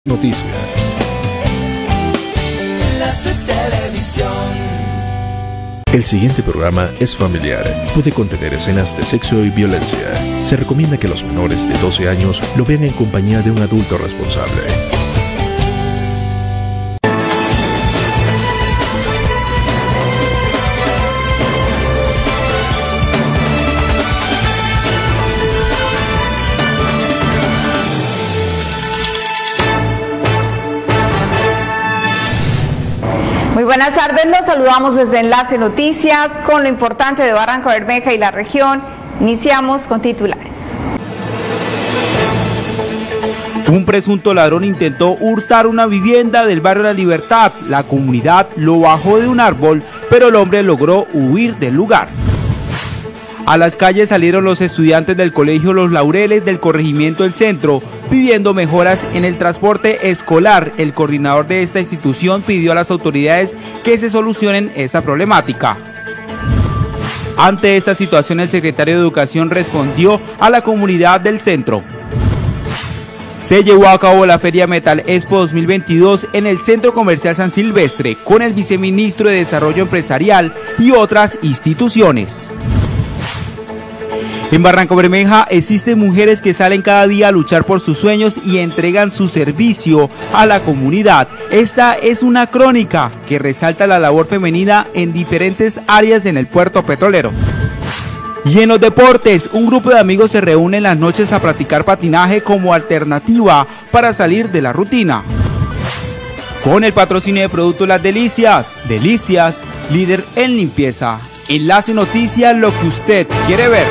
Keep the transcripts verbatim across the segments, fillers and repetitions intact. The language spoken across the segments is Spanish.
Noticias. El siguiente programa es familiar. Puede contener escenas de sexo y violencia. Se recomienda que los menores de doce años lo vean en compañía de un adulto responsable. Muy buenas tardes, los saludamos desde Enlace Noticias con lo importante de Barrancabermeja y la región. Iniciamos con titulares. Un presunto ladrón intentó hurtar una vivienda del barrio La Libertad. La comunidad lo bajó de un árbol, pero el hombre logró huir del lugar. A las calles salieron los estudiantes del colegio Los Laureles del corregimiento El Centro, pidiendo mejoras en el transporte escolar. El coordinador de esta institución pidió a las autoridades que se solucionen esta problemática. Ante esta situación, el secretario de Educación respondió a la comunidad del centro. Se llevó a cabo la Feria Metal Expo dos mil veintidós en el Centro Comercial San Silvestre con el viceministro de Desarrollo Empresarial y otras instituciones. En Barrancabermeja existen mujeres que salen cada día a luchar por sus sueños y entregan su servicio a la comunidad. Esta es una crónica que resalta la labor femenina en diferentes áreas en el puerto petrolero. Y en los deportes, un grupo de amigos se reúne en las noches a practicar patinaje como alternativa para salir de la rutina. Con el patrocinio de Productos Las Delicias, Delicias, líder en limpieza. Enlace Noticias, lo que usted quiere ver.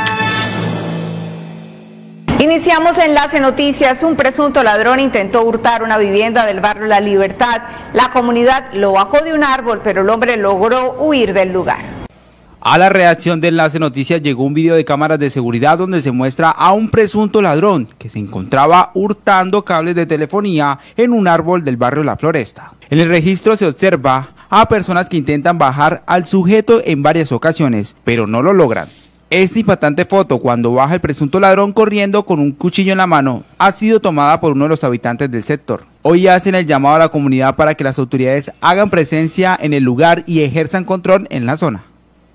Iniciamos Enlace Noticias. Un presunto ladrón intentó hurtar una vivienda del barrio La Libertad. La comunidad lo bajó de un árbol, pero el hombre logró huir del lugar. A la redacción de Enlace Noticias llegó un video de cámaras de seguridad donde se muestra a un presunto ladrón que se encontraba hurtando cables de telefonía en un árbol del barrio La Floresta. En el registro se observa a personas que intentan bajar al sujeto en varias ocasiones, pero no lo logran. Esta impactante foto, cuando baja el presunto ladrón corriendo con un cuchillo en la mano, ha sido tomada por uno de los habitantes del sector. Hoy hacen el llamado a la comunidad para que las autoridades hagan presencia en el lugar y ejerzan control en la zona.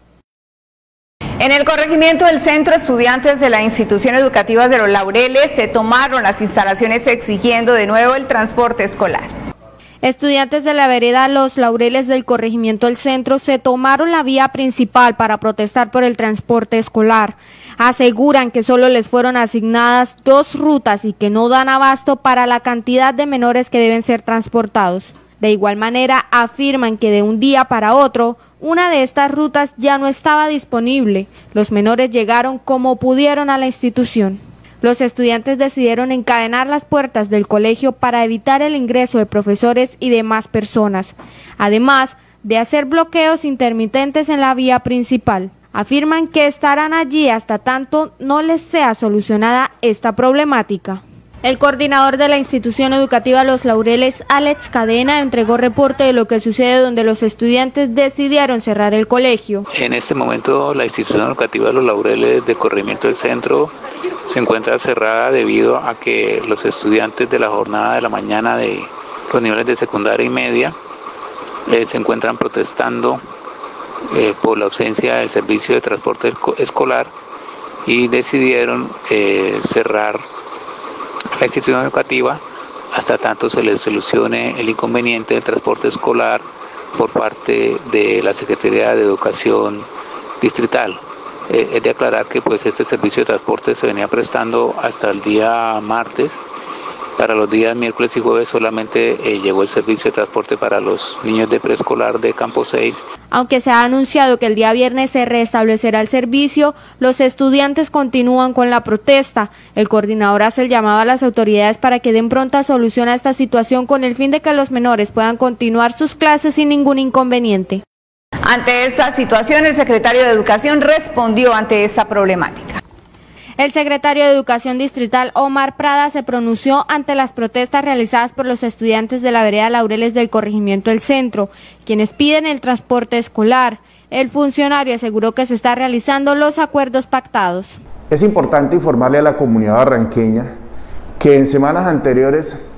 En el corregimiento del centro, estudiantes de la institución educativa de Los Laureles se tomaron las instalaciones exigiendo de nuevo el transporte escolar. Estudiantes de la vereda Los Laureles del corregimiento El Centro se tomaron la vía principal para protestar por el transporte escolar. Aseguran que solo les fueron asignadas dos rutas y que no dan abasto para la cantidad de menores que deben ser transportados. De igual manera, afirman que de un día para otro, una de estas rutas ya no estaba disponible. Los menores llegaron como pudieron a la institución. Los estudiantes decidieron encadenar las puertas del colegio para evitar el ingreso de profesores y demás personas, además de hacer bloqueos intermitentes en la vía principal. Afirman que estarán allí hasta tanto no les sea solucionada esta problemática. El coordinador de la institución educativa Los Laureles, Alex Cadena, entregó reporte de lo que sucede donde los estudiantes decidieron cerrar el colegio. En este momento la institución educativa Los Laureles del corregimiento del centro se encuentra cerrada debido a que los estudiantes de la jornada de la mañana de los niveles de secundaria y media eh, se encuentran protestando eh, por la ausencia del servicio de transporte escolar y decidieron eh, cerrar la institución educativa hasta tanto se les solucione el inconveniente del transporte escolar por parte de la Secretaría de Educación Distrital. Eh, es de aclarar que pues este servicio de transporte se venía prestando hasta el día martes. Para los días miércoles y jueves solamente eh, llegó el servicio de transporte para los niños de preescolar de Campo seis. Aunque se ha anunciado que el día viernes se restablecerá el servicio, los estudiantes continúan con la protesta. El coordinador hace el llamado a las autoridades para que den pronta solución a esta situación con el fin de que los menores puedan continuar sus clases sin ningún inconveniente. Ante esta situación, el secretario de Educación respondió ante esta problemática. El secretario de Educación Distrital, Omar Prada, se pronunció ante las protestas realizadas por los estudiantes de la vereda Laureles del corregimiento El Centro, quienes piden el transporte escolar. El funcionario aseguró que se están realizando los acuerdos pactados. Es importante informarle a la comunidad barranqueña que en semanas anteriores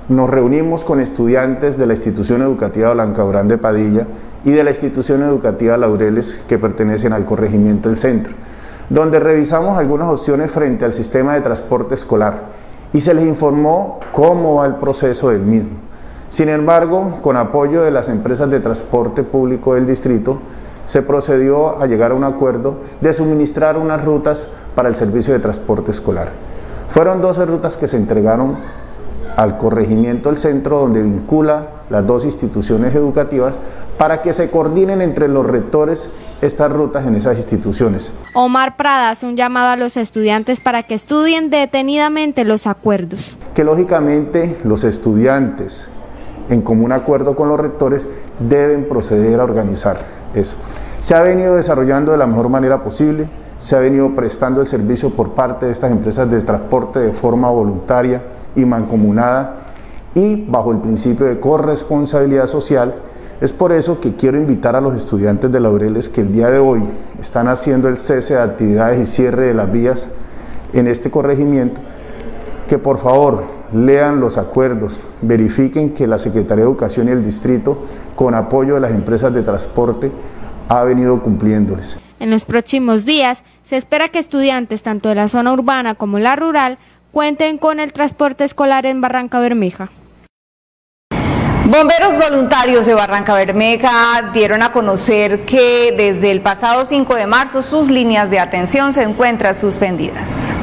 nos reunimos con estudiantes de la institución educativa Blanca Durán de Padilla y de la institución educativa Laureles, que pertenecen al corregimiento del centro, donde revisamos algunas opciones frente al sistema de transporte escolar y se les informó cómo va el proceso del mismo. Sin embargo, con apoyo de las empresas de transporte público del distrito, se procedió a llegar a un acuerdo de suministrar unas rutas para el servicio de transporte escolar. Fueron doce rutas que se entregaron al corregimiento del centro, donde vincula las dos instituciones educativas para que se coordinen entre los rectores estas rutas en esas instituciones. Omar Prada hace un llamado a los estudiantes para que estudien detenidamente los acuerdos. Que lógicamente los estudiantes, en común acuerdo con los rectores, deben proceder a organizar eso. Se ha venido desarrollando de la mejor manera posible, se ha venido prestando el servicio por parte de estas empresas de transporte de forma voluntaria y mancomunada y bajo el principio de corresponsabilidad social. Es por eso que quiero invitar a los estudiantes de Laureles que el día de hoy están haciendo el cese de actividades y cierre de las vías en este corregimiento, que por favor lean los acuerdos, verifiquen que la Secretaría de Educación y el distrito, con apoyo de las empresas de transporte, ha venido cumpliéndoles. En los próximos días se espera que estudiantes tanto de la zona urbana como la rural cuenten con el transporte escolar en Barrancabermeja. Bomberos voluntarios de Barrancabermeja dieron a conocer que desde el pasado cinco de marzo sus líneas de atención se encuentran suspendidas.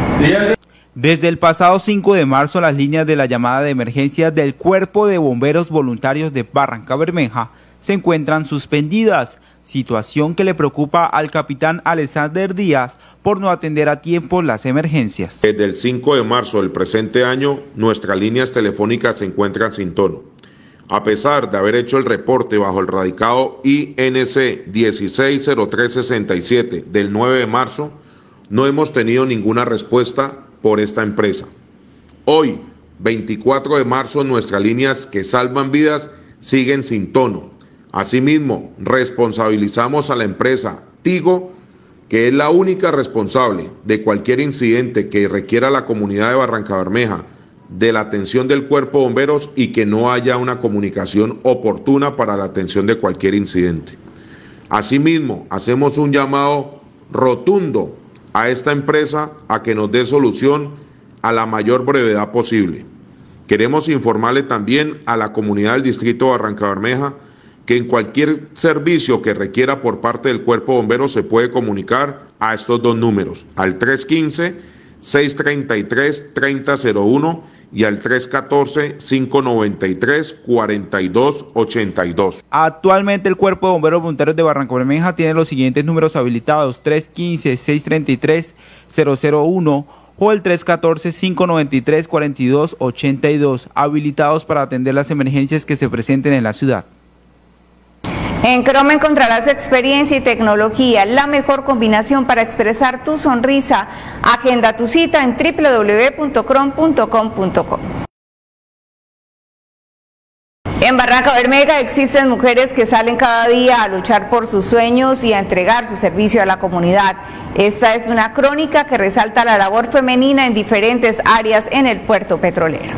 Desde el pasado cinco de marzo, las líneas de la llamada de emergencia del Cuerpo de Bomberos Voluntarios de Barrancabermeja se encuentran suspendidas, situación que le preocupa al capitán Alexander Díaz por no atender a tiempo las emergencias. Desde el cinco de marzo del presente año, nuestras líneas telefónicas se encuentran sin tono. A pesar de haber hecho el reporte bajo el radicado I N C dieciséis cero tres sesenta y siete del nueve de marzo, no hemos tenido ninguna respuesta por esta empresa. Hoy, veinticuatro de marzo, nuestras líneas que salvan vidas siguen sin tono. Asimismo, responsabilizamos a la empresa Tigo, que es la única responsable de cualquier incidente que requiera la comunidad de Barrancabermeja de la atención del Cuerpo de Bomberos y que no haya una comunicación oportuna para la atención de cualquier incidente. Asimismo, hacemos un llamado rotundo a esta empresa a que nos dé solución a la mayor brevedad posible. Queremos informarle también a la comunidad del distrito de Barrancabermeja que en cualquier servicio que requiera por parte del Cuerpo de Bomberos se puede comunicar a estos dos números, al tres uno cinco, seis tres tres, tres cero cero uno y al tres uno cuatro, cinco nueve tres, cuatro dos ocho dos. Actualmente el Cuerpo de Bomberos Voluntarios de Barrancabermeja tiene los siguientes números habilitados: tres uno cinco, seis tres tres, cero cero uno o el tres uno cuatro, cinco nueve tres, cuatro dos ocho dos, habilitados para atender las emergencias que se presenten en la ciudad. En Croma encontrarás experiencia y tecnología, la mejor combinación para expresar tu sonrisa. Agenda tu cita en w w w punto crom punto com punto co. En Barrancabermeja existen mujeres que salen cada día a luchar por sus sueños y a entregar su servicio a la comunidad. Esta es una crónica que resalta la labor femenina en diferentes áreas en el puerto petrolero.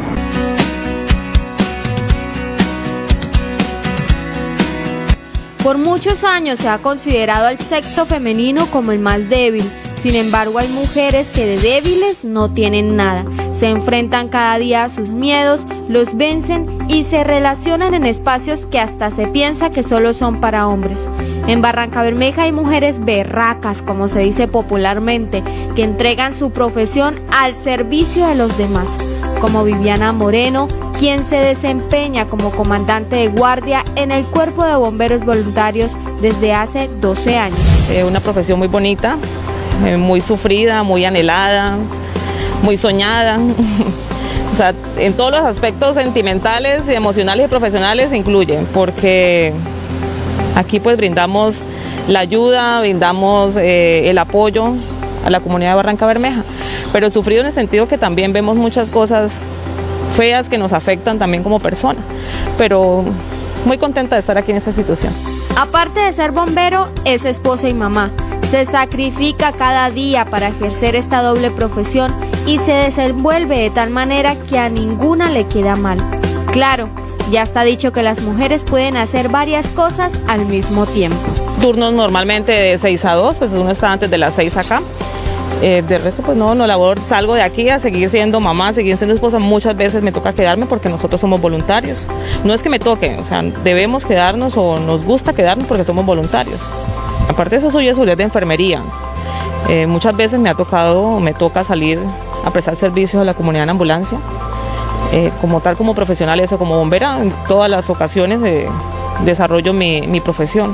Por muchos años se ha considerado al sexo femenino como el más débil. Sin embargo, hay mujeres que de débiles no tienen nada. Se enfrentan cada día a sus miedos, los vencen y se relacionan en espacios que hasta se piensa que solo son para hombres. En Barrancabermeja hay mujeres berracas, como se dice popularmente, que entregan su profesión al servicio de los demás, como Viviana Moreno, quien se desempeña como comandante de guardia en el Cuerpo de Bomberos Voluntarios desde hace doce años. Eh, una profesión muy bonita, eh, muy sufrida, muy anhelada, muy soñada. O sea, en todos los aspectos sentimentales, y emocionales y profesionales se incluyen, porque aquí pues brindamos la ayuda, brindamos eh, el apoyo a la comunidad de Barrancabermeja, pero sufrido en el sentido que también vemos muchas cosas feas que nos afectan también como persona, pero muy contenta de estar aquí en esta institución. Aparte de ser bombero, es esposa y mamá. Se sacrifica cada día para ejercer esta doble profesión y se desenvuelve de tal manera que a ninguna le queda mal. Claro, ya está dicho que las mujeres pueden hacer varias cosas al mismo tiempo. Turnos normalmente de seis a dos, pues uno está antes de las seis acá. Eh, de resto, pues no, no labor, salgo de aquí a seguir siendo mamá, seguir siendo esposa. Muchas veces me toca quedarme porque nosotros somos voluntarios. No es que me toque, o sea, debemos quedarnos o nos gusta quedarnos porque somos voluntarios. Aparte de eso, soy estudiante de enfermería. Eh, muchas veces me ha tocado, me toca salir a prestar servicios a la comunidad en ambulancia. Eh, como tal, como profesional, eso como bombera, en todas las ocasiones eh, desarrollo mi, mi profesión.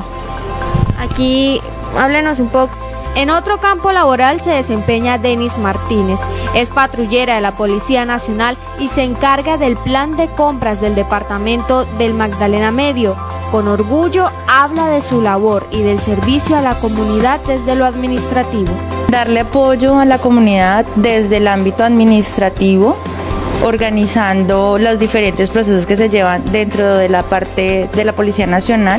Aquí, háblenos un poco. En otro campo laboral se desempeña Denis Martínez. Es patrullera de la Policía Nacional y se encarga del plan de compras del departamento del Magdalena Medio. Con orgullo habla de su labor y del servicio a la comunidad desde lo administrativo. Darle apoyo a la comunidad desde el ámbito administrativo, organizando los diferentes procesos que se llevan dentro de la parte de la Policía Nacional,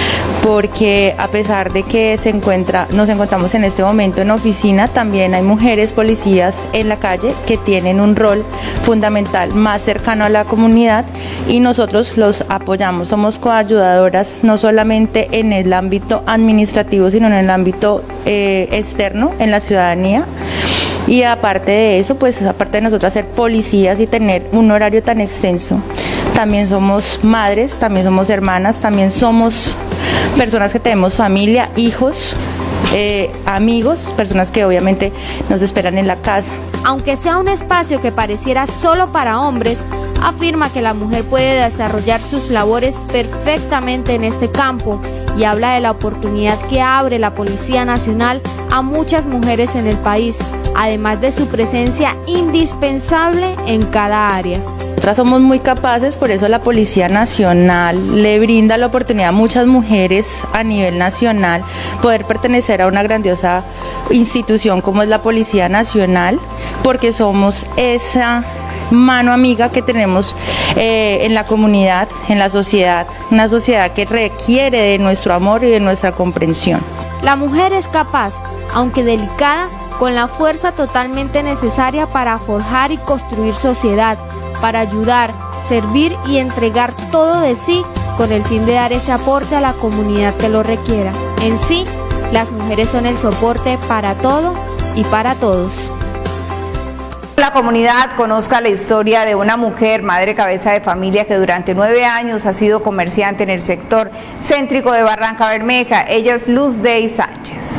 porque a pesar de que se encuentra, nos encontramos en este momento en oficina, también hay mujeres policías en la calle que tienen un rol fundamental más cercano a la comunidad y nosotros los apoyamos, somos coayudadoras no solamente en el ámbito administrativo, sino en el ámbito eh, externo, en la ciudadanía. Y aparte de eso, pues aparte de nosotros ser policías y tener un horario tan extenso, también somos madres, también somos hermanas, también somos personas que tenemos familia, hijos, eh, amigos, personas que obviamente nos esperan en la casa. Aunque sea un espacio que pareciera solo para hombres, afirma que la mujer puede desarrollar sus labores perfectamente en este campo y habla de la oportunidad que abre la Policía Nacional a muchas mujeres en el país, además de su presencia indispensable en cada área. Nosotras somos muy capaces, por eso la Policía Nacional le brinda la oportunidad a muchas mujeres a nivel nacional poder pertenecer a una grandiosa institución como es la Policía Nacional, porque somos esa mano amiga que tenemos eh, en la comunidad, en la sociedad, una sociedad que requiere de nuestro amor y de nuestra comprensión. La mujer es capaz, aunque delicada, con la fuerza totalmente necesaria para forjar y construir sociedad, para ayudar, servir y entregar todo de sí con el fin de dar ese aporte a la comunidad que lo requiera. En sí, las mujeres son el soporte para todo y para todos. La comunidad conozca la historia de una mujer, madre cabeza de familia, que durante nueve años ha sido comerciante en el sector céntrico de Barranca Bermeja. Ella es Luzday Sánchez.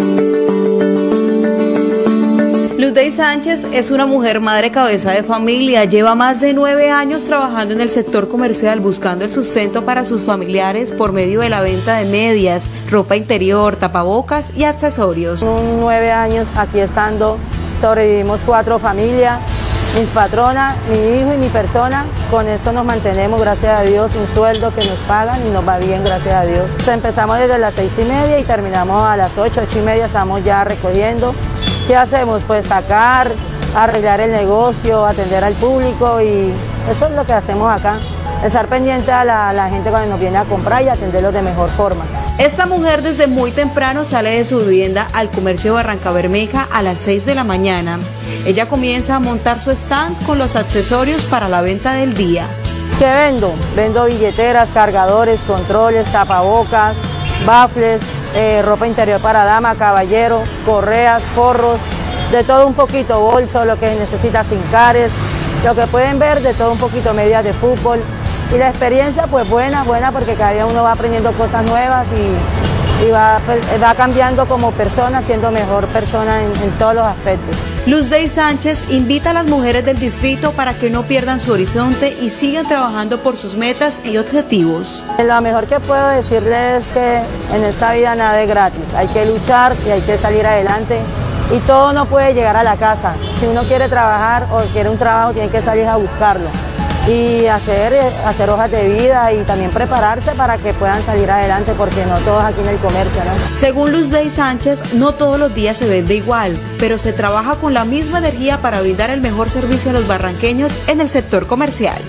Luzday Sánchez es una mujer madre cabeza de familia, lleva más de nueve años trabajando en el sector comercial buscando el sustento para sus familiares por medio de la venta de medias, ropa interior, tapabocas y accesorios. Son nueve años aquí estando, sobrevivimos cuatro familias, mis patronas, mi hijo y mi persona, con esto nos mantenemos, gracias a Dios, un sueldo que nos pagan y nos va bien, gracias a Dios. Entonces, empezamos desde las seis y media y terminamos a las ocho, ocho y media, estamos ya recogiendo. ¿Qué hacemos? Pues sacar, arreglar el negocio, atender al público y eso es lo que hacemos acá. Estar pendiente a la, a la gente cuando nos viene a comprar y atenderlos de mejor forma. Esta mujer desde muy temprano sale de su vivienda al comercio de Barranca Bermeja a las seis de la mañana. Ella comienza a montar su stand con los accesorios para la venta del día. ¿Qué vendo? Vendo billeteras, cargadores, controles, tapabocas, bafles, eh, ropa interior para dama, caballero, correas, forros, de todo un poquito, bolso, lo que necesita, cincares, lo que pueden ver, de todo un poquito, medias de fútbol. Y la experiencia pues buena, buena porque cada día uno va aprendiendo cosas nuevas y, y va, va cambiando como persona, siendo mejor persona en, en todos los aspectos. Luzday Sánchez invita a las mujeres del distrito para que no pierdan su horizonte y sigan trabajando por sus metas y objetivos. Lo mejor que puedo decirles es que en esta vida nada es gratis, hay que luchar y hay que salir adelante y todo no puede llegar a la casa. Si uno quiere trabajar o quiere un trabajo tiene que salir a buscarlo y hacer, hacer hojas de vida y también prepararse para que puedan salir adelante porque no todos aquí en el comercio, ¿no? Según Luzday Sánchez, no todos los días se vende igual, pero se trabaja con la misma energía para brindar el mejor servicio a los barranqueños en el sector comercial.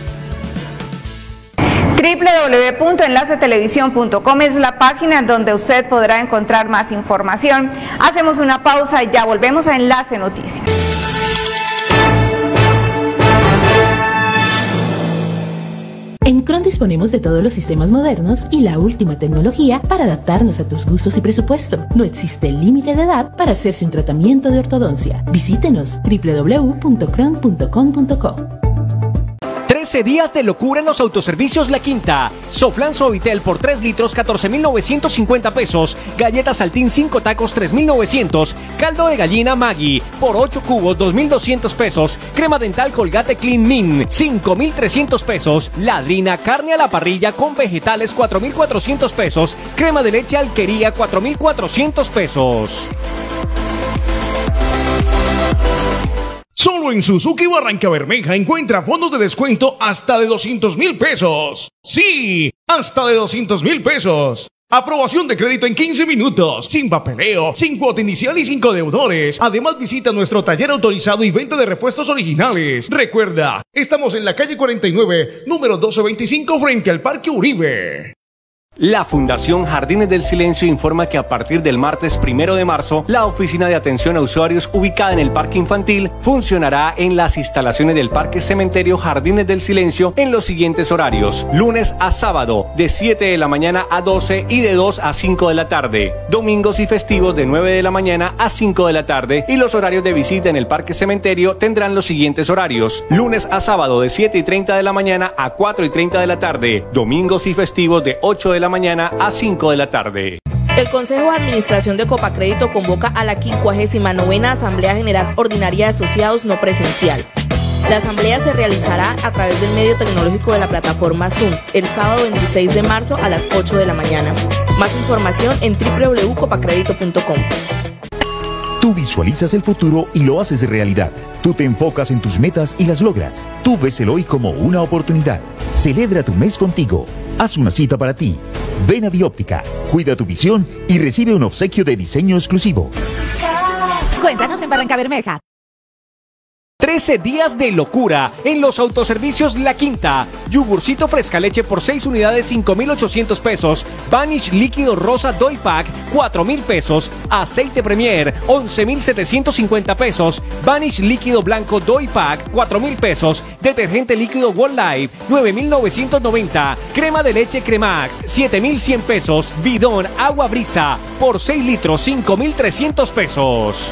doble u doble u doble u punto enlace televisión punto com es la página donde usted podrá encontrar más información. Hacemos una pausa y ya volvemos a Enlace Noticias. En Cron disponemos de todos los sistemas modernos y la última tecnología para adaptarnos a tus gustos y presupuesto. No existe límite de edad para hacerse un tratamiento de ortodoncia. Visítenos doble u doble u doble u punto cron punto com punto co. trece días de locura en los autoservicios La Quinta. Soflan Suavitel por tres litros, catorce mil novecientos cincuenta pesos. Galletas Saltín cinco tacos, tres mil novecientos. Caldo de gallina Maggi por ocho cubos, dos mil doscientos pesos. Crema dental Colgate Clean Min, cinco mil trescientos pesos. Ladrina carne a la parrilla con vegetales, cuatro mil cuatrocientos pesos. Crema de leche Alquería, cuatro mil cuatrocientos pesos. Solo en Suzuki Barranca Bermeja encuentra fondos de descuento hasta de doscientos mil pesos. ¡Sí! ¡Hasta de doscientos mil pesos! Aprobación de crédito en quince minutos, sin papeleo, sin cuota inicial y sin codeudores. Además, visita nuestro taller autorizado y venta de repuestos originales. Recuerda, estamos en la calle cuarenta y nueve, número doce veinticinco, frente al Parque Uribe. La Fundación Jardines del Silencio informa que a partir del martes primero de marzo, la oficina de atención a usuarios ubicada en el Parque Infantil funcionará en las instalaciones del Parque Cementerio Jardines del Silencio en los siguientes horarios: lunes a sábado, de siete de la mañana a doce y de dos a cinco de la tarde; domingos y festivos de nueve de la mañana a cinco de la tarde, y los horarios de visita en el Parque Cementerio tendrán los siguientes horarios: lunes a sábado de siete y treinta de la mañana a cuatro y treinta de la tarde, domingos y festivos de ocho de la mañana a cinco de la tarde. El Consejo de Administración de Copacrédito convoca a la quincuagésima novena Asamblea General Ordinaria de Asociados no presencial. La asamblea se realizará a través del medio tecnológico de la plataforma Zoom el sábado veintiséis de marzo a las ocho de la mañana. Más información en doble u doble u doble u punto copacredito punto com. Tú visualizas el futuro y lo haces realidad. Tú te enfocas en tus metas y las logras. Tú ves el hoy como una oportunidad. Celebra tu mes contigo. Haz una cita para ti. Ven a Bióptica, cuida tu visión y recibe un obsequio de diseño exclusivo. Cuéntanos en Barranca Bermeja. trece días de locura en los autoservicios La Quinta. Yogurcito fresca leche por seis unidades, cinco mil ochocientos pesos. Vanish líquido rosa Doy Pack, cuatro mil pesos. Aceite Premier, once mil setecientos cincuenta pesos. Vanish líquido blanco Doy Pack, cuatro mil pesos. Detergente líquido World Life, nueve mil novecientos noventa. Crema de leche Cremax, siete mil cien pesos. Bidón agua brisa por seis litros, cinco mil trescientos pesos.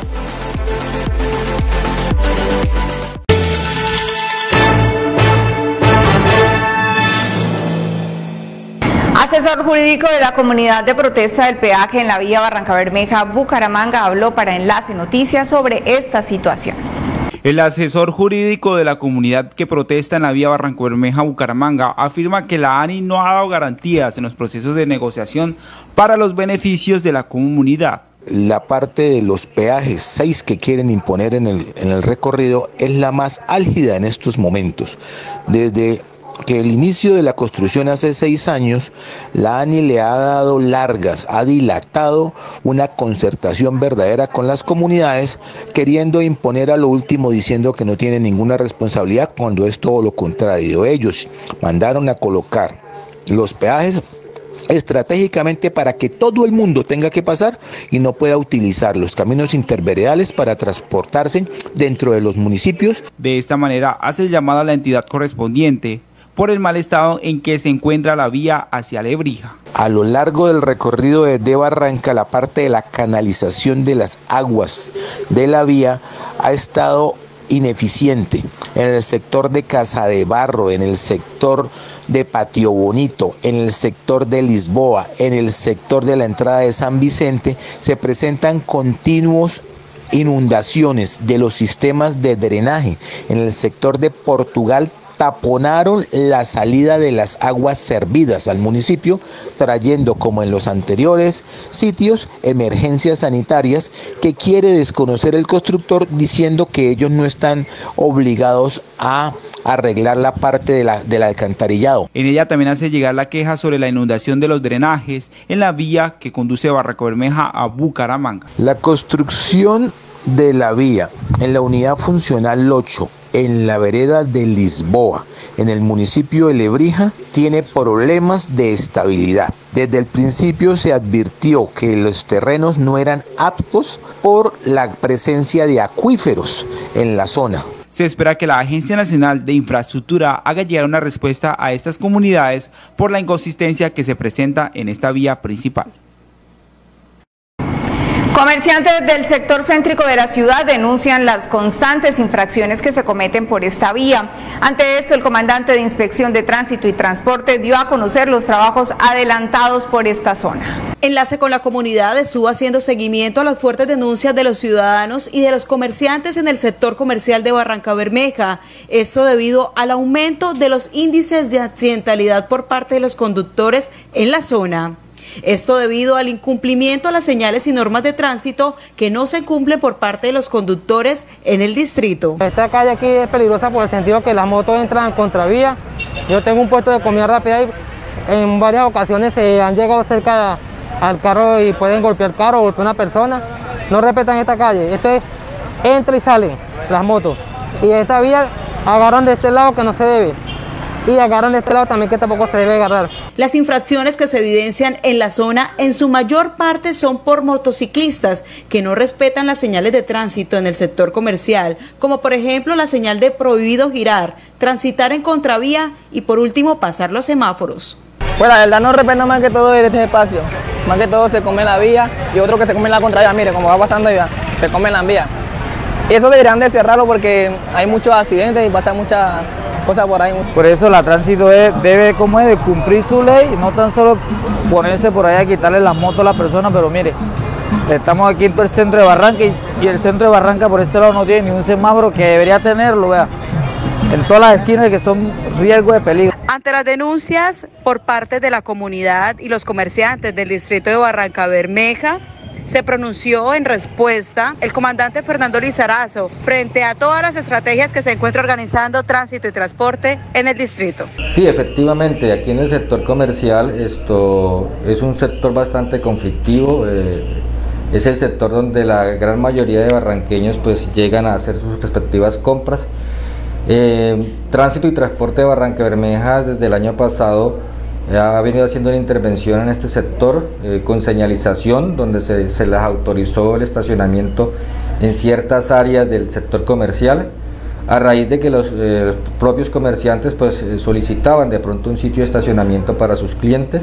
Asesor jurídico de la comunidad de protesta del peaje en la vía Barranca Bermeja, Bucaramanga, habló para Enlace Noticias sobre esta situación. El asesor jurídico de la comunidad que protesta en la vía Barranca Bermeja, Bucaramanga, afirma que la ANI no ha dado garantías en los procesos de negociación para los beneficios de la comunidad. La parte de los peajes, seis que quieren imponer en el, en el recorrido, es la más álgida en estos momentos. Desde que el inicio de la construcción hace seis años, la ANI le ha dado largas, ha dilatado una concertación verdadera con las comunidades, queriendo imponer a lo último, diciendo que no tiene ninguna responsabilidad, cuando es todo lo contrario. Ellos mandaron a colocar los peajes estratégicamente para que todo el mundo tenga que pasar y no pueda utilizar los caminos interveredales para transportarse dentro de los municipios. De esta manera hace el llamado a la entidad correspondiente por el mal estado en que se encuentra la vía hacia Lebrija. A lo largo del recorrido de Barranca, la parte de la canalización de las aguas de la vía ha estado ineficiente. En el sector de Casa de Barro, en el sector de Patio Bonito, en el sector de Lisboa, en el sector de la entrada de San Vicente, se presentan continuos inundaciones de los sistemas de drenaje. En el sector de Portugal taponaron la salida de las aguas servidas al municipio, trayendo, como en los anteriores sitios, emergencias sanitarias que quiere desconocer el constructor, diciendo que ellos no están obligados a arreglar la parte de la, del alcantarillado. En ella también hace llegar la queja sobre la inundación de los drenajes en la vía que conduce de Barranca Bermeja a Bucaramanga. La construcción de la vía en la unidad funcional ocho, en la vereda de Lisboa, en el municipio de Lebrija, tiene problemas de estabilidad. Desde el principio se advirtió que los terrenos no eran aptos por la presencia de acuíferos en la zona. Se espera que la Agencia Nacional de Infraestructura haga llegar una respuesta a estas comunidades por la inconsistencia que se presenta en esta vía principal. Comerciantes del sector céntrico de la ciudad denuncian las constantes infracciones que se cometen por esta vía. Ante esto, el comandante de Inspección de Tránsito y Transporte dio a conocer los trabajos adelantados por esta zona. Enlace con la comunidad estuvo haciendo seguimiento a las fuertes denuncias de los ciudadanos y de los comerciantes en el sector comercial de Barrancabermeja. Esto debido al aumento de los índices de accidentalidad por parte de los conductores en la zona. Esto debido al incumplimiento a las señales y normas de tránsito que no se cumplen por parte de los conductores en el distrito. Esta calle aquí es peligrosa por el sentido que las motos entran en contravía. Yo tengo un puesto de comida rápida y en varias ocasiones se han llegado cerca al carro y pueden golpear el carro o golpear a una persona. No respetan esta calle. Esto es entra y salen las motos. Y esta vía agarran de este lado que no se debe. Y agarran de este lado también que tampoco se debe agarrar. Las infracciones que se evidencian en la zona en su mayor parte son por motociclistas que no respetan las señales de tránsito en el sector comercial, como por ejemplo la señal de prohibido girar, transitar en contravía y por último pasar los semáforos. Pues la verdad no respetan más que todo este espacio, más que todo se come la vía y otro que se come la contravía, mire como va pasando ya, se come la vía. Y eso deberían de cerrarlo porque hay muchos accidentes y pasan muchas cosas por ahí. Por eso la tránsito debe, debe como es, de cumplir su ley, no tan solo ponerse por ahí a quitarle las motos a las personas, pero mire, estamos aquí en todo el centro de Barranca y, y el centro de Barranca por este lado no tiene ni un semáforo que debería tenerlo, vea, en todas las esquinas que son riesgo de peligro. Ante las denuncias por parte de la comunidad y los comerciantes del distrito de Barrancabermeja, se pronunció en respuesta el comandante Fernando Lizarazo frente a todas las estrategias que se encuentra organizando Tránsito y Transporte en el distrito. Sí, efectivamente, aquí en el sector comercial esto es un sector bastante conflictivo, eh, es el sector donde la gran mayoría de barranqueños pues llegan a hacer sus respectivas compras. Eh, Tránsito y Transporte de Barrancabermeja desde el año pasado ha venido haciendo una intervención en este sector eh, con señalización, donde se, se les autorizó el estacionamiento en ciertas áreas del sector comercial, a raíz de que los eh, propios comerciantes pues, solicitaban de pronto un sitio de estacionamiento para sus clientes.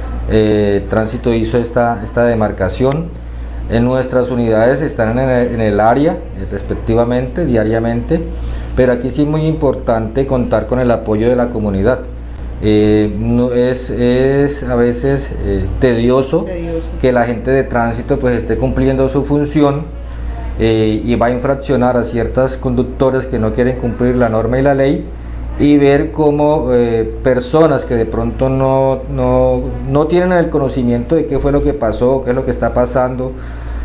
Eh, Tránsito hizo esta, esta demarcación. En nuestras unidades están en el, en el área, eh, respectivamente, diariamente, pero aquí sí es muy importante contar con el apoyo de la comunidad. Eh, no, es, es a veces eh, tedioso, tedioso que la gente de tránsito pues esté cumpliendo su función eh, y va a infraccionar a ciertos conductores que no quieren cumplir la norma y la ley, y ver cómo eh, personas que de pronto no, no, no tienen el conocimiento de qué fue lo que pasó, qué es lo que está pasando,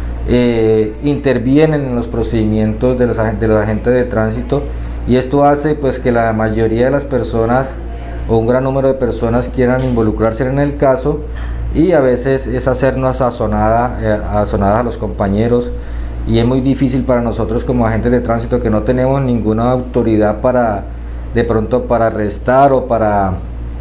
eh, intervienen en los procedimientos de los, de los agentes de tránsito, y esto hace pues que la mayoría de las personas o un gran número de personas quieran involucrarse en el caso, y a veces es hacernos azonada, eh, azonadas a los compañeros, y es muy difícil para nosotros como agentes de tránsito que no tenemos ninguna autoridad para de pronto para arrestar o para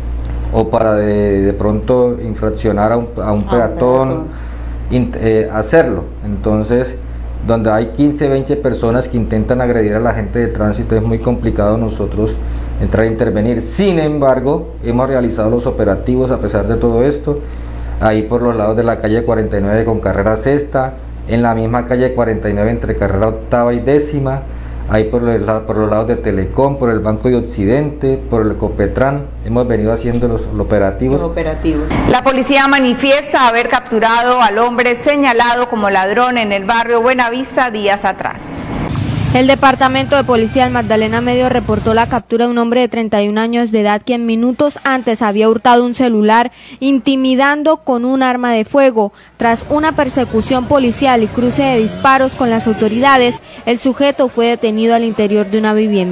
o para de, de pronto infraccionar a un, a un peatón, in, eh, hacerlo. Entonces, donde hay quince, veinte personas que intentan agredir a la gente de tránsito, es muy complicado nosotros entrar a intervenir. Sin embargo, hemos realizado los operativos a pesar de todo esto, ahí por los lados de la calle cuarenta y nueve con carrera sexta, en la misma calle cuarenta y nueve entre carrera octava y décima, ahí por los, por los lados de Telecom, por el Banco de Occidente, por el Copetran, hemos venido haciendo los, los operativos. Los operativos. La policía manifiesta haber capturado al hombre señalado como ladrón en el barrio Buenavista días atrás. El Departamento de Policía del Magdalena Medio reportó la captura de un hombre de treinta y un años de edad quien minutos antes había hurtado un celular intimidando con un arma de fuego. Tras una persecución policial y cruce de disparos con las autoridades, el sujeto fue detenido al interior de una vivienda.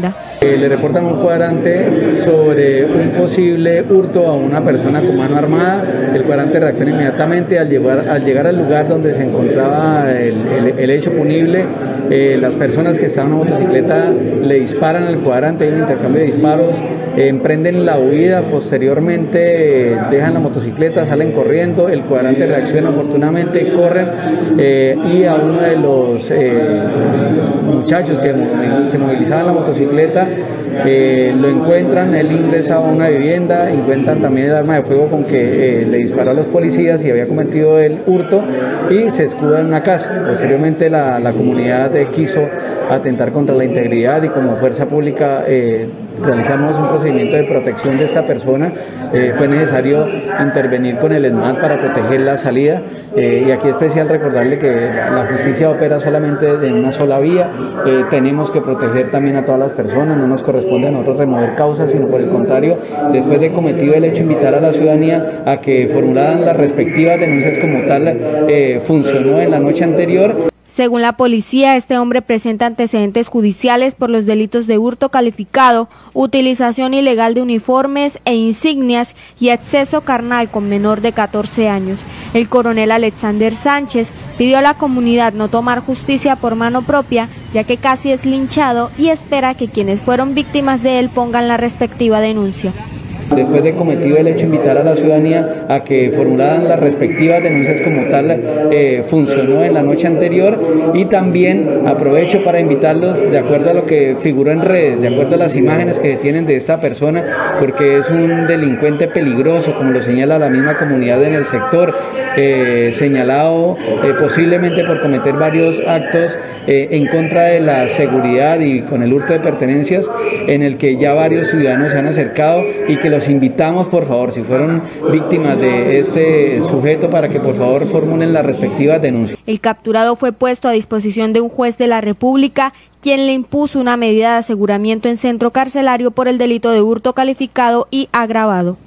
Eh, le reportan un cuadrante sobre un posible hurto a una persona con mano armada. El cuadrante reacciona inmediatamente al llegar al, llegar al lugar donde se encontraba el, el, el hecho punible. Eh, las personas que estaban en una motocicleta le disparan al cuadrante, hay un intercambio de disparos, eh, emprenden la huida, posteriormente eh, dejan la motocicleta, salen corriendo, el cuadrante reacciona oportunamente, corren eh, y a uno de los eh, muchachos que se movilizaban en la motocicleta eh, lo encuentran, él ingresa a una vivienda, encuentran también el arma de fuego con que eh, le disparó a los policías y había cometido el hurto y se escuda en una casa. Posteriormente la, la comunidad eh, quiso atentar contra la integridad y como fuerza pública eh, realizamos un procedimiento de protección de esta persona. Eh, fue necesario intervenir con el ESMAD para proteger la salida eh, y aquí es especial recordarle que la justicia opera solamente en una sola vía. Eh, tenemos que proteger también a todas las personas, no nos corresponde a nosotros remover causas, sino por el contrario, después de cometido el hecho, invitar a la ciudadanía a que formularan las respectivas denuncias como tal. Eh, funcionó en la noche anterior. Según la policía, este hombre presenta antecedentes judiciales por los delitos de hurto calificado, utilización ilegal de uniformes e insignias y acceso carnal con menor de catorce años. El coronel Alexander Sánchez pidió a la comunidad no tomar justicia por mano propia, ya que casi es linchado y espera que quienes fueron víctimas de él pongan la respectiva denuncia. Después de cometido el hecho, invitar a la ciudadanía a que formularan las respectivas denuncias como tal. Eh, funcionó en la noche anterior y también aprovecho para invitarlos, de acuerdo a lo que figuró en redes, de acuerdo a las imágenes que tienen de esta persona, porque es un delincuente peligroso, como lo señala la misma comunidad en el sector, eh, señalado eh, posiblemente por cometer varios actos eh, en contra de la seguridad y con el hurto de pertenencias, en el que ya varios ciudadanos se han acercado y que los invitamos, por favor, si fueron víctimas de este sujeto, para que por favor formulen las respectivas denuncias. El capturado fue puesto a disposición de un juez de la República, quien le impuso una medida de aseguramiento en centro carcelario por el delito de hurto calificado y agravado.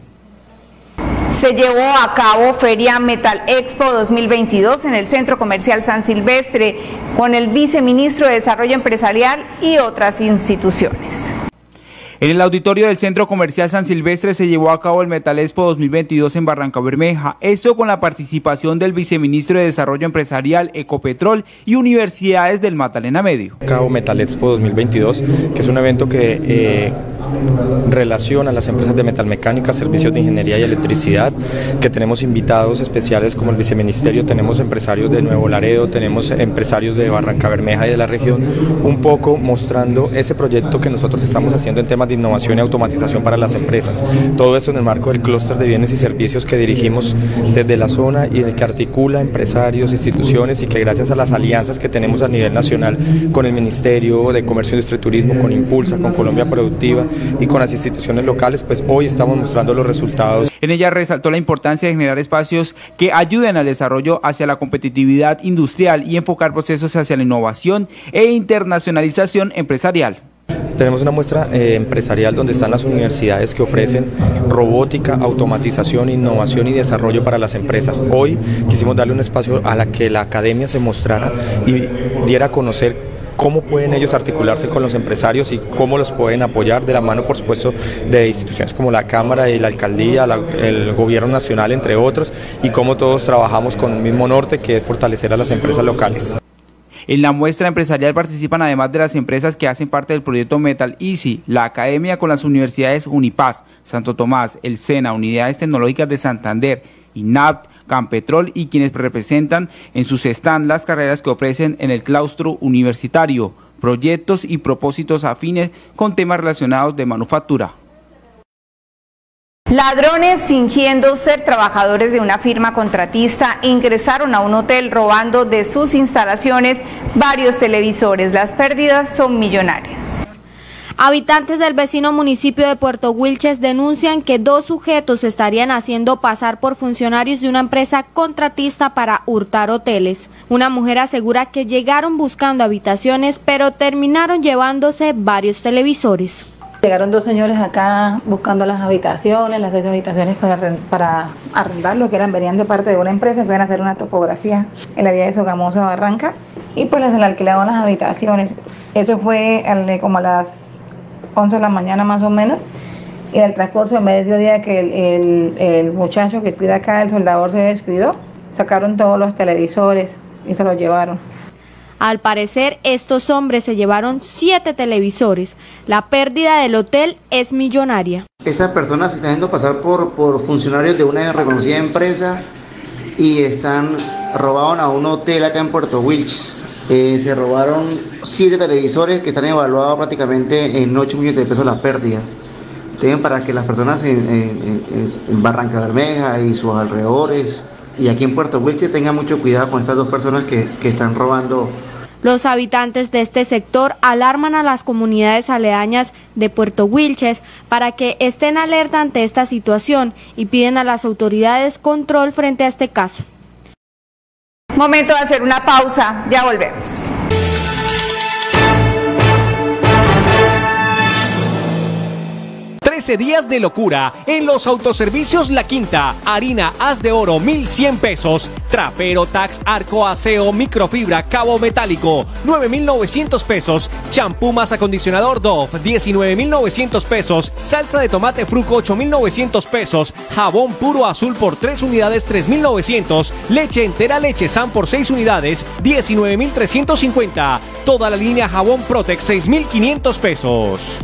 Se llevó a cabo Feria Metal Expo dos mil veintidós en el Centro Comercial San Silvestre con el viceministro de Desarrollo Empresarial y otras instituciones. En el auditorio del Centro Comercial San Silvestre se llevó a cabo el Metal Expo dos mil veintidós en Barrancabermeja, esto con la participación del viceministro de Desarrollo Empresarial, Ecopetrol y universidades del Magdalena Medio. Cabo Metal Expo dos mil veintidós, que es un evento que eh, relaciona a las empresas de metalmecánica, servicios de ingeniería y electricidad, que tenemos invitados especiales como el viceministerio, tenemos empresarios de Nuevo Laredo, tenemos empresarios de Barrancabermeja y de la región, un poco mostrando ese proyecto que nosotros estamos haciendo en temas de innovación y automatización para las empresas. Todo eso en el marco del clúster de bienes y servicios que dirigimos desde la zona y el que articula empresarios, instituciones, y que gracias a las alianzas que tenemos a nivel nacional con el Ministerio de Comercio, Industria y Turismo, con Impulsa, con Colombia Productiva y con las instituciones locales, pues hoy estamos mostrando los resultados. En ella resaltó la importancia de generar espacios que ayuden al desarrollo hacia la competitividad industrial y enfocar procesos hacia la innovación e internacionalización empresarial. Tenemos una muestra eh, empresarial donde están las universidades que ofrecen robótica, automatización, innovación y desarrollo para las empresas. Hoy quisimos darle un espacio a la que la academia se mostrara y diera a conocer cómo pueden ellos articularse con los empresarios y cómo los pueden apoyar de la mano, por supuesto, de instituciones como la Cámara y la Alcaldía, la, el Gobierno Nacional, entre otros, y cómo todos trabajamos con el mismo norte, que es fortalecer a las empresas locales. En la muestra empresarial participan, además de las empresas que hacen parte del proyecto Metal Easy, la academia con las universidades Unipaz, Santo Tomás, el SENA, Unidades Tecnológicas de Santander, INAPT, Campetrol, y quienes representan en sus stands las carreras que ofrecen en el claustro universitario, proyectos y propósitos afines con temas relacionados de manufactura. Ladrones fingiendo ser trabajadores de una firma contratista ingresaron a un hotel robando de sus instalaciones varios televisores. Las pérdidas son millonarias. Habitantes del vecino municipio de Puerto Wilches denuncian que dos sujetos estarían haciendo pasar por funcionarios de una empresa contratista para hurtar hoteles. Una mujer asegura que llegaron buscando habitaciones, pero terminaron llevándose varios televisores. Llegaron dos señores acá buscando las habitaciones, las seis habitaciones para, para arrendar, lo que eran, venían de parte de una empresa que iban a hacer una topografía en la vía de Sogamoso a Barranca, y pues les alquilaban las habitaciones. Eso fue como a las once de la mañana más o menos, y en el transcurso de mediodía que el, el, el muchacho que cuida acá, el soldador, se descuidó, sacaron todos los televisores y se los llevaron. Al parecer, estos hombres se llevaron siete televisores. La pérdida del hotel es millonaria. Estas personas se están haciendo pasar por, por funcionarios de una reconocida empresa y están robaron a un hotel acá en Puerto Wilches. Eh, se robaron siete televisores que están evaluados prácticamente en ocho millones de pesos las pérdidas. Tienen para que las personas en, en, en, en Barranca Bermeja y sus alrededores y aquí en Puerto Wilches tengan mucho cuidado con estas dos personas que, que están robando. Los habitantes de este sector alarman a las comunidades aledañas de Puerto Wilches para que estén alerta ante esta situación y piden a las autoridades control frente a este caso. Momento de hacer una pausa, ya volvemos. trece días de locura en los autoservicios La Quinta. Harina Haz de Oro mil cien pesos. Trapero Tax Arco Aseo Microfibra Cabo Metálico nueve mil novecientos pesos. Champú más acondicionador Dove diecinueve mil novecientos pesos. Salsa de tomate Fruco ocho mil novecientos pesos. Jabón puro azul por tres unidades tres mil novecientos. Leche entera Leche San por seis unidades diecinueve mil trescientos cincuenta. Toda la línea Jabón Protex seis mil quinientos pesos.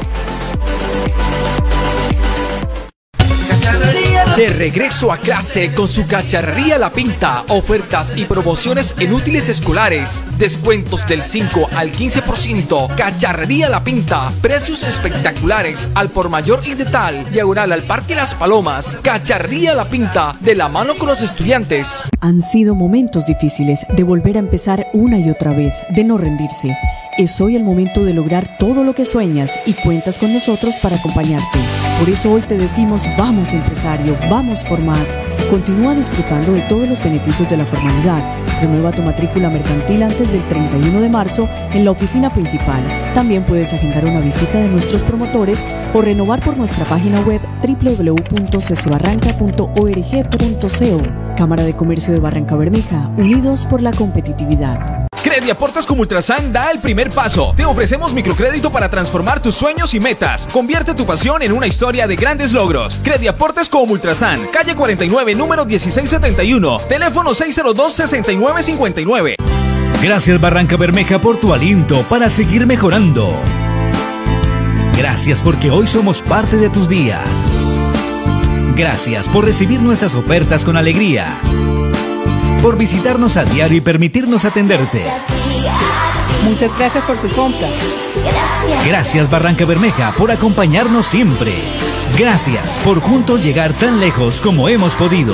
De regreso a clase con su Cacharrería La Pinta, ofertas y promociones en útiles escolares, descuentos del cinco al quince por ciento. Cacharrería La Pinta, precios espectaculares al por mayor y de tal, diagonal al Parque Las Palomas. Cacharrería La Pinta, de la mano con los estudiantes. Han sido momentos difíciles, de volver a empezar una y otra vez, de no rendirse. Es hoy el momento de lograr todo lo que sueñas y cuentas con nosotros para acompañarte. Por eso hoy te decimos, vamos empresario, vamos por más. Continúa disfrutando de todos los beneficios de la formalidad. Renueva tu matrícula mercantil antes del treinta y uno de marzo en la oficina principal. También puedes agendar una visita de nuestros promotores o renovar por nuestra página web doble u doble u doble u punto c c barranca punto org punto co. Cámara de Comercio de Barranca Bermeja, unidos por la competitividad. Crediaportes como Ultrasan da el primer paso. Te ofrecemos microcrédito para transformar tus sueños y metas. Convierte tu pasión en una historia de grandes logros. Crediaportes como Ultrasan, calle cuarenta y nueve, número dieciséis setenta y uno, teléfono seis cero dos, sesenta y nueve cincuenta y nueve. Gracias Barranca Bermeja por tu aliento para seguir mejorando. Gracias porque hoy somos parte de tus días. Gracias por recibir nuestras ofertas con alegría. Por visitarnos a diario y permitirnos atenderte. Muchas gracias por su compra. Gracias Barranca Bermeja por acompañarnos siempre. Gracias por juntos llegar tan lejos como hemos podido.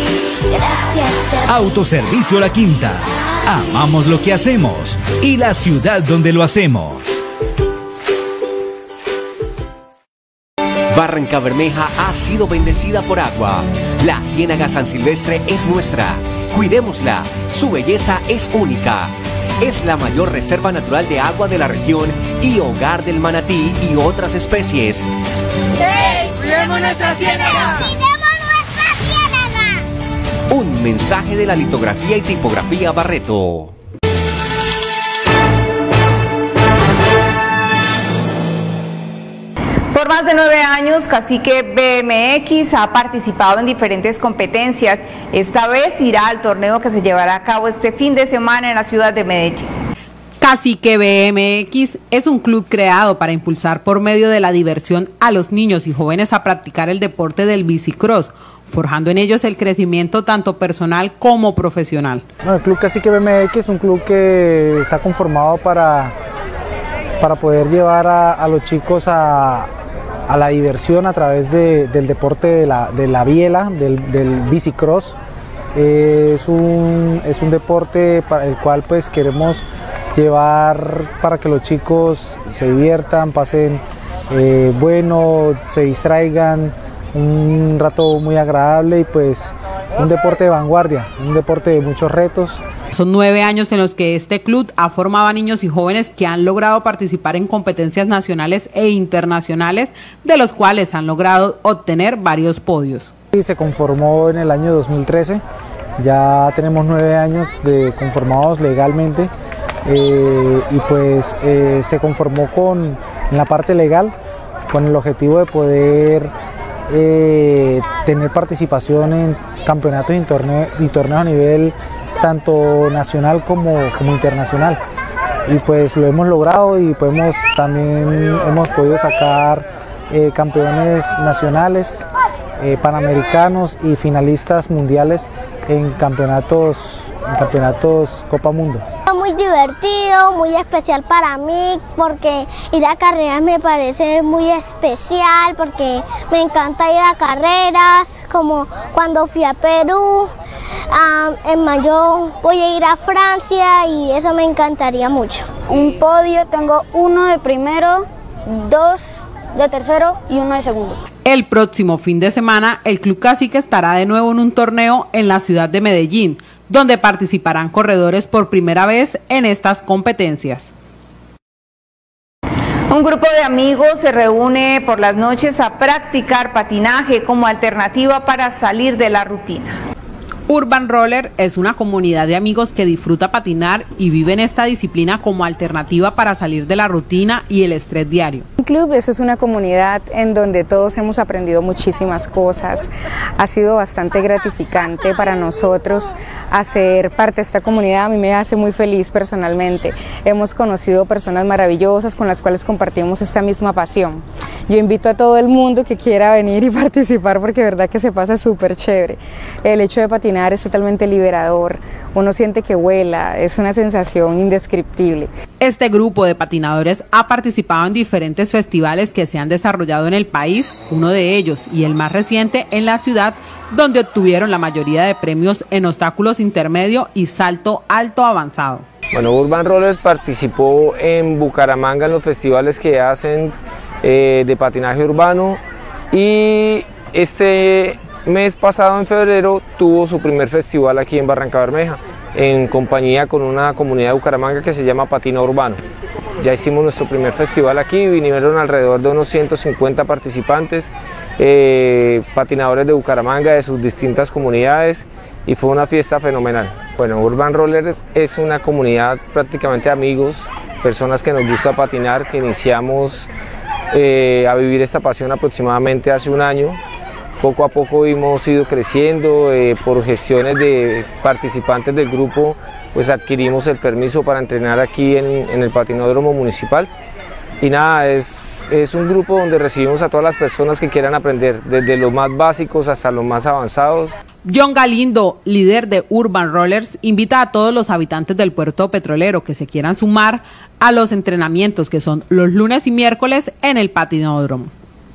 Autoservicio La Quinta. Amamos lo que hacemos y la ciudad donde lo hacemos. Barranca Bermeja ha sido bendecida por agua. La Ciénaga San Silvestre es nuestra. Cuidémosla, su belleza es única. Es la mayor reserva natural de agua de la región y hogar del manatí y otras especies. ¡Hey! ¡Cuidemos nuestra ciénaga! ¡Cuidemos nuestra ciénaga! Un mensaje de la litografía y tipografía Barreto. Por más de nueve años, Cacique B M X ha participado en diferentes competencias. Esta vez irá al torneo que se llevará a cabo este fin de semana en la ciudad de Medellín. Cacique B M X es un club creado para impulsar por medio de la diversión a los niños y jóvenes a practicar el deporte del bicicross, forjando en ellos el crecimiento tanto personal como profesional. Bueno, el Club Cacique B M X es un club que está conformado para, para poder llevar a, a los chicos a... a la diversión a través de, del deporte de la, de la biela, del, del bicicross. Eh, es, un, es un deporte para el cual pues queremos llevar para que los chicos se diviertan, pasen eh, bueno, se distraigan, un rato muy agradable y pues un deporte de vanguardia, un deporte de muchos retos. Son nueve años en los que este club ha formado a niños y jóvenes que han logrado participar en competencias nacionales e internacionales, de los cuales han logrado obtener varios podios. Se conformó en el año dos mil trece, ya tenemos nueve años de conformados legalmente eh, y pues eh, se conformó con, en la parte legal, con el objetivo de poder eh, tener participación en campeonatos y torneos, y torneos a nivel tanto nacional como, como internacional. Y pues lo hemos logrado y podemos, también hemos podido sacar eh, campeones nacionales, eh, panamericanos y finalistas mundiales en campeonatos, en campeonatos Copa Mundo. Muy divertido, muy especial para mí, porque ir a carreras me parece muy especial, porque me encanta ir a carreras, como cuando fui a Perú, um, en mayo voy a ir a Francia y eso me encantaría mucho. Un podio, tengo uno de primero, dos de tercero y uno de segundo. El próximo fin de semana, el Club Cacique estará de nuevo en un torneo en la ciudad de Medellín, donde participarán corredores por primera vez en estas competencias. Un grupo de amigos se reúne por las noches a practicar patinaje como alternativa para salir de la rutina. Urban Roller es una comunidad de amigos que disfruta patinar y viven esta disciplina como alternativa para salir de la rutina y el estrés diario. Un club, eso es una comunidad en donde todos hemos aprendido muchísimas cosas. Ha sido bastante gratificante para nosotros hacer parte de esta comunidad. A mí me hace muy feliz personalmente. Hemos conocido personas maravillosas con las cuales compartimos esta misma pasión. Yo invito a todo el mundo que quiera venir y participar porque de verdad que se pasa súper chévere. El hecho de patinar es totalmente liberador, uno siente que vuela, es una sensación indescriptible. Este grupo de patinadores ha participado en diferentes festivales que se han desarrollado en el país, uno de ellos y el más reciente en la ciudad, donde obtuvieron la mayoría de premios en obstáculos intermedio y salto alto avanzado. Bueno, Urban Rollers participó en Bucaramanga en los festivales que hacen eh, de patinaje urbano y este mes pasado, en febrero, tuvo su primer festival aquí en Barrancabermeja, en compañía con una comunidad de Bucaramanga que se llama Patina Urbano. Ya hicimos nuestro primer festival aquí, vinieron alrededor de unos ciento cincuenta participantes, eh, patinadores de Bucaramanga de sus distintas comunidades y fue una fiesta fenomenal. Bueno, Urban Rollers es una comunidad prácticamente de amigos, personas que nos gusta patinar, que iniciamos eh, a vivir esta pasión aproximadamente hace un año. Poco a poco hemos ido creciendo, eh, por gestiones de participantes del grupo, pues adquirimos el permiso para entrenar aquí en, en el patinódromo municipal. Y nada, es, es un grupo donde recibimos a todas las personas que quieran aprender, desde los más básicos hasta los más avanzados. John Galindo, líder de Urban Rollers, invita a todos los habitantes del puerto petrolero que se quieran sumar a los entrenamientos que son los lunes y miércoles en el patinódromo.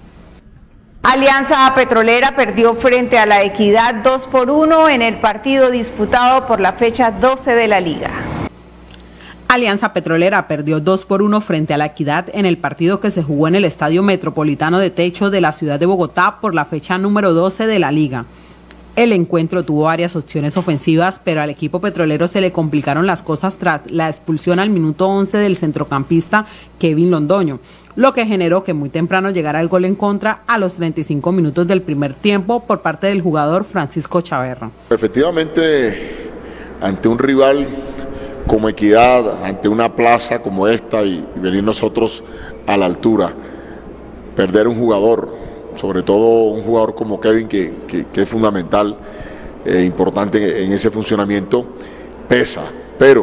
Alianza Petrolera perdió frente a La Equidad dos por uno en el partido disputado por la fecha doce de la liga. Alianza Petrolera perdió dos por uno frente a La Equidad en el partido que se jugó en el Estadio Metropolitano de Techo de la ciudad de Bogotá por la fecha número doce de la liga. El encuentro tuvo varias opciones ofensivas, pero al equipo petrolero se le complicaron las cosas tras la expulsión al minuto once del centrocampista Kevin Londoño, lo que generó que muy temprano llegara el gol en contra a los treinta y cinco minutos del primer tiempo por parte del jugador Francisco Chaverra. Efectivamente, ante un rival como Equidad, ante una plaza como esta y, y venir nosotros a la altura, perder un jugador, sobre todo un jugador como Kevin que, que, que es fundamental, eh, importante en ese funcionamiento, pesa, pero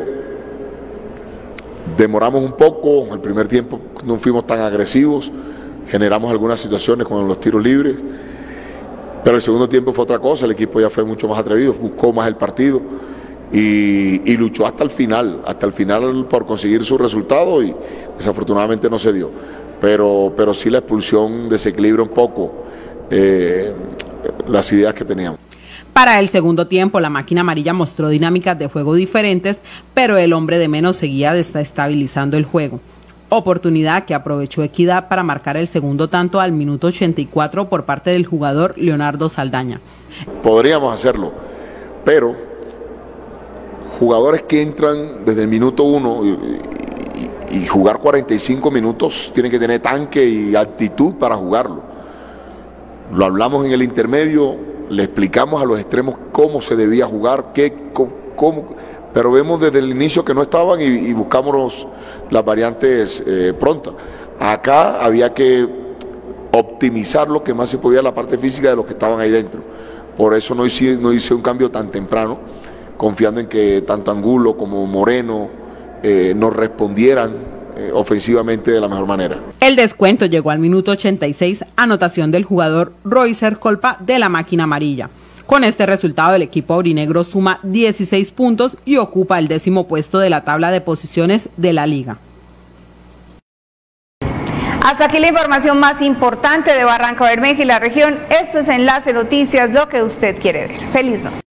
demoramos un poco, el primer tiempo no fuimos tan agresivos, generamos algunas situaciones con los tiros libres, pero el segundo tiempo fue otra cosa, el equipo ya fue mucho más atrevido, buscó más el partido y, y luchó hasta el final, hasta el final por conseguir su resultado y desafortunadamente no se dio. Pero, pero sí la expulsión desequilibra un poco eh, las ideas que teníamos. Para el segundo tiempo, la máquina amarilla mostró dinámicas de juego diferentes, pero el hombre de menos seguía desestabilizando el juego. Oportunidad que aprovechó Equidad para marcar el segundo tanto al minuto ochenta y cuatro por parte del jugador Leonardo Saldaña. Podríamos hacerlo, pero jugadores que entran desde el minuto uno y, y jugar cuarenta y cinco minutos, tienen que tener tanque y actitud para jugarlo. Lo hablamos en el intermedio, le explicamos a los extremos cómo se debía jugar, qué, cómo, cómo, pero vemos desde el inicio que no estaban y, y buscamos las variantes eh, prontas. Acá había que optimizar lo que más se podía la parte física de los que estaban ahí dentro. Por eso no hice, no hice un cambio tan temprano, confiando en que tanto Angulo como Moreno eh, nos respondieran eh, ofensivamente de la mejor manera. El descuento llegó al minuto ochenta y seis, anotación del jugador Roycer Colpa de la máquina amarilla. Con este resultado el equipo aurinegro suma dieciséis puntos y ocupa el décimo puesto de la tabla de posiciones de la liga. Hasta aquí la información más importante de Barranca Bermeja y la región. Esto es Enlace Noticias, lo que usted quiere ver. Feliz noche.